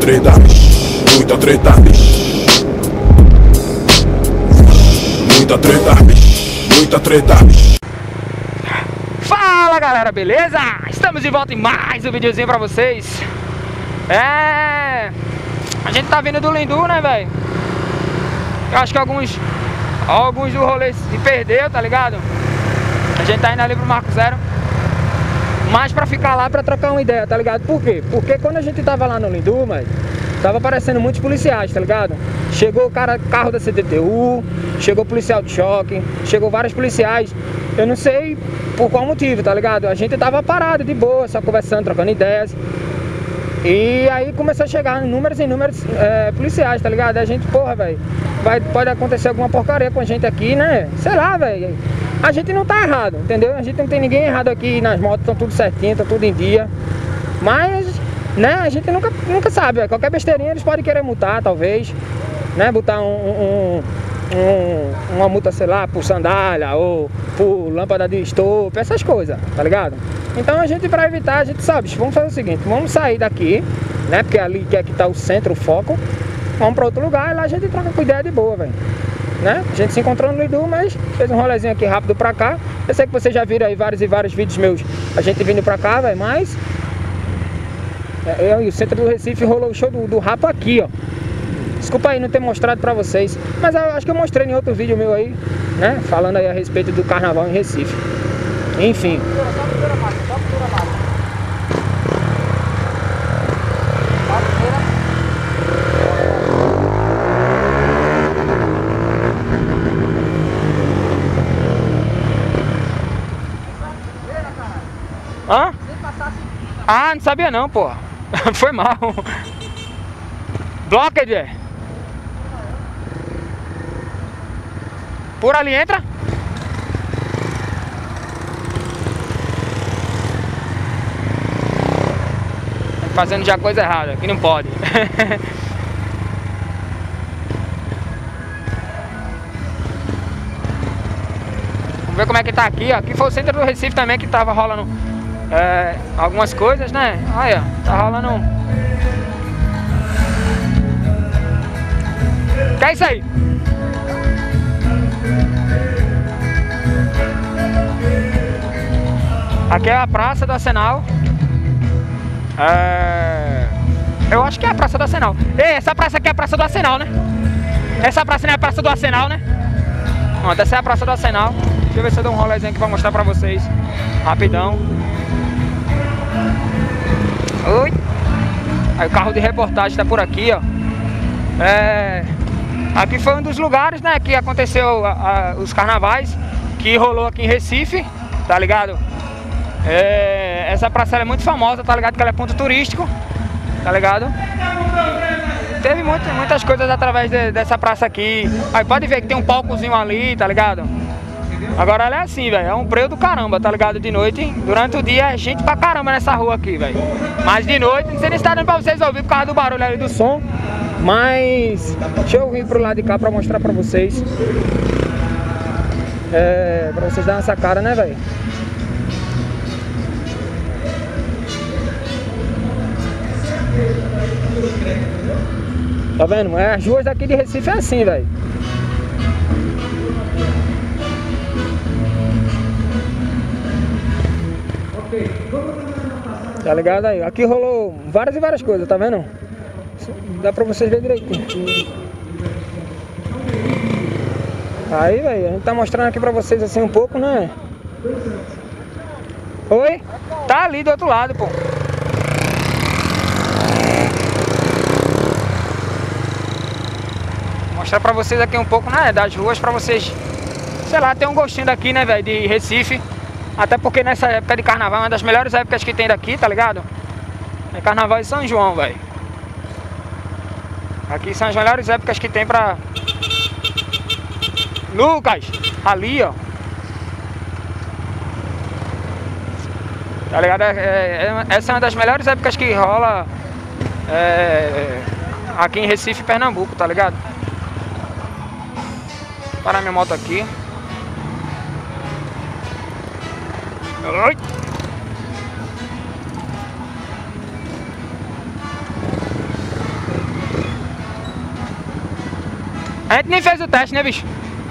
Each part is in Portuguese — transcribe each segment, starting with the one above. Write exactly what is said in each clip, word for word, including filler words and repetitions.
treta, muita treta, muita treta, muita treta. Fala galera, beleza? Estamos de volta em mais um videozinho pra vocês. É... A gente tá vindo do Lindu, né, velho? Eu acho que alguns Alguns do rolê se perdeu, tá ligado? A gente tá indo ali pro Marco Zero, mas pra ficar lá pra trocar uma ideia, tá ligado? Por quê? Porque quando a gente tava lá no Lindu, mas tava aparecendo muitos policiais, tá ligado? Chegou o cara, carro da C T T U, chegou policial de choque, chegou vários policiais. Eu não sei por qual motivo, tá ligado? A gente tava parado de boa, só conversando, trocando ideias. E aí começou a chegar números e números é, policiais, tá ligado? A gente, porra, velho, pode acontecer alguma porcaria com a gente aqui, né? Sei lá, velho. A gente não tá errado, entendeu? A gente não tem ninguém errado aqui, nas motos estão tudo certinho, tá tudo em dia. Mas, né, a gente nunca, nunca sabe, véio. Qualquer besteirinha eles podem querer multar, talvez, né? Botar um, um, um, uma multa, sei lá, por sandália ou por lâmpada de estopa, essas coisas, tá ligado? Então a gente, pra evitar, a gente sabe, vamos fazer o seguinte, vamos sair daqui, né? Porque ali que é que tá o centro, o foco. Vamos pra outro lugar e lá a gente troca com ideia de boa, velho. Né? A gente se encontrou no Lindu, mas fez um rolezinho aqui rápido pra cá. Eu sei que vocês já viram aí vários e vários vídeos meus, a gente vindo pra cá, velho, mas eu e o centro do Recife rolou o show do, do Rapo aqui, ó. Desculpa aí não ter mostrado pra vocês, mas eu acho que eu mostrei em outro vídeo meu aí, né? Falando aí a respeito do carnaval em Recife. Enfim. Hã? Ah, não sabia não, pô. Foi mal. Blocked, é? Por ali entra? Fazendo já coisa errada, que não pode. Vamos ver como é que tá aqui, ó. Aqui foi o centro do Recife também que tava rolando é, algumas coisas, né? Olha, tá rolando. Que é isso aí? Aqui é a Praça do Arsenal. É... Eu acho que é a Praça do Arsenal. Ei, essa praça aqui é a Praça do Arsenal, né? Essa praça não é a Praça do Arsenal, né? Pronto, essa é a Praça do Arsenal. Deixa eu ver se eu dou um rolezinho aqui pra mostrar pra vocês. Rapidão. Oi. Aí o carro de reportagem tá por aqui, ó. É... Aqui foi um dos lugares, né, que aconteceu a, a, os carnavais, que rolou aqui em Recife, tá ligado? É, essa praça é muito famosa, tá ligado? Que ela é ponto turístico, tá ligado? Teve muito, muitas coisas através de, dessa praça aqui. Aí pode ver que tem um palcozinho ali, tá ligado? Agora ela é assim, velho, é um breu do caramba, tá ligado? De noite, durante o dia é gente pra caramba nessa rua aqui, velho. Mas de noite, não sei nem se tá dando pra vocês ouvir por causa do barulho ali do som. Mas deixa eu vir pro lado de cá pra mostrar pra vocês. É, pra vocês darem essa cara, né, velho? Tá vendo? As ruas daqui de Recife é assim, velho. Tá ligado aí? Aqui rolou várias e várias coisas, tá vendo? Dá pra vocês verem direitinho. Aí, velho, a gente tá mostrando aqui pra vocês assim um pouco, né? Oi? Tá ali do outro lado, pô. Vou mostrar pra vocês aqui um pouco, né, das ruas pra vocês, sei lá, ter um gostinho daqui, né, velho, de Recife. Até porque nessa época de carnaval é uma das melhores épocas que tem daqui, tá ligado? É carnaval de São João, velho. Aqui são as melhores épocas que tem pra... Lucas! Ali, ó. Tá ligado? É, é, essa é uma das melhores épocas que rola é, aqui em Recife, Pernambuco, tá ligado? Vou parar minha moto aqui. Oi! A gente nem fez o teste, né, bicho?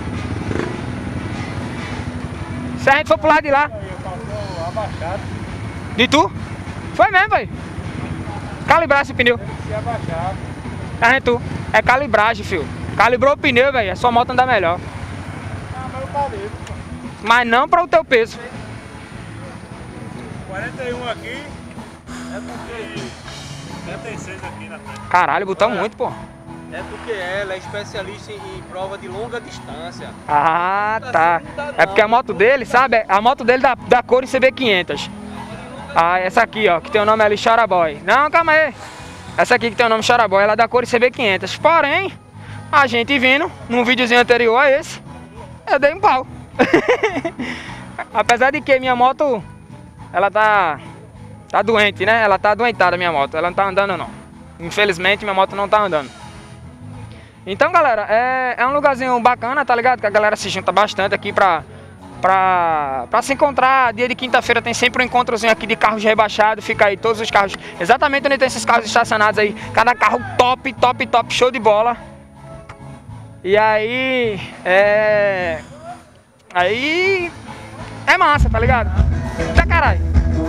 Se a gente for pro lado de lá. Passou abaixado. De tu? Foi mesmo, velho. Calibrar esse pneu. Se abaixado. A gente, tu. É calibragem, filho. Calibrou o pneu, velho. A sua moto anda melhor. Ah, mas eu calibro. Mas não para o teu peso. quarenta e um aqui. É porque. setenta e seis aqui na frente. Caralho, botou muito, pô. É porque ela é especialista em prova de longa distância. Ah, tá. É porque a moto dele, sabe? A moto dele da, da cor C B quinhentos. Ah, essa aqui, ó, que tem o nome ali, Charaboy. Não, calma aí. Essa aqui que tem o nome Charaboy, ela é da cor C B quinhentos. Porém, a gente vindo, num videozinho anterior a esse, eu dei um pau. Apesar de que minha moto, ela tá, tá doente, né? Ela tá adoentada, minha moto. Ela não tá andando, não. Infelizmente, minha moto não tá andando. Então, galera, é, é um lugarzinho bacana, tá ligado? Que a galera se junta bastante aqui pra, pra, pra se encontrar. Dia de quinta-feira tem sempre um encontrozinho aqui de carros rebaixados. Fica aí todos os carros, exatamente onde tem esses carros estacionados aí. Cada carro top, top, top, show de bola. E aí, é... Aí... É massa, tá ligado? Tá caralho.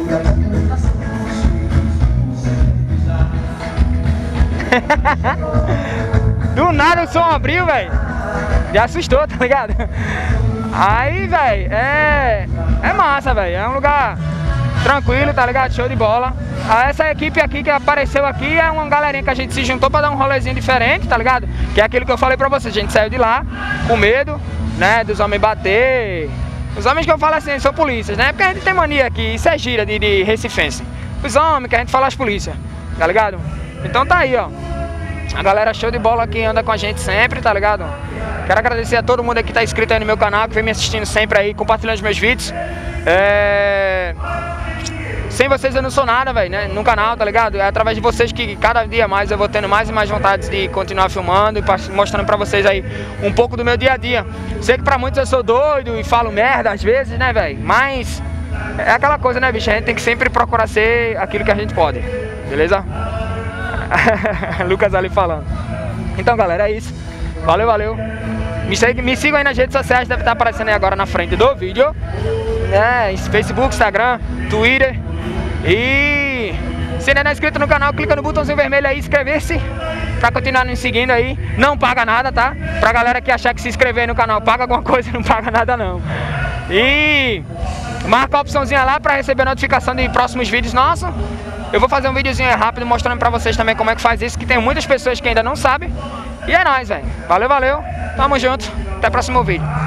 Do nada o som abriu, velho. Já assustou, tá ligado? Aí, velho, é... É massa, velho. É um lugar tranquilo, tá ligado? Show de bola. Ah, essa equipe aqui que apareceu aqui é uma galerinha que a gente se juntou pra dar um rolezinho diferente, tá ligado? Que é aquilo que eu falei pra vocês. A gente saiu de lá com medo, né? Dos homens bater. Os homens que eu falo assim são polícias, né? Porque a gente tem mania aqui, isso é gira de, de recifense. Os homens que a gente fala as polícias, tá ligado? Então tá aí, ó. A galera show de bola que anda com a gente sempre, tá ligado? Quero agradecer a todo mundo aqui que tá inscrito aí no meu canal, que vem me assistindo sempre aí, compartilhando os meus vídeos. É... Sem vocês eu não sou nada, velho, né? No canal, tá ligado? É através de vocês que cada dia mais eu vou tendo mais e mais vontade de continuar filmando e mostrando pra vocês aí um pouco do meu dia a dia. Sei que pra muitos eu sou doido e falo merda às vezes, né, velho? Mas é aquela coisa, né, bicho? A gente tem que sempre procurar ser aquilo que a gente pode, beleza? Lucas ali falando. Então, galera, é isso. Valeu, valeu. Me, segue, me sigam aí nas redes sociais, deve estar aparecendo aí agora na frente do vídeo. É, Facebook, Instagram, Twitter. E se ainda não é inscrito no canal, clica no botãozinho vermelho aí, inscrever-se, pra continuar nos seguindo aí. Não paga nada, tá? Pra galera que achar que se inscrever no canal paga alguma coisa, não paga nada não. E marca a opçãozinha lá pra receber a notificação de próximos vídeos nossos. Eu vou fazer um videozinho rápido mostrando pra vocês também como é que faz isso, que tem muitas pessoas que ainda não sabem. E é nóis, velho. Valeu, valeu. Tamo junto. Até o próximo vídeo.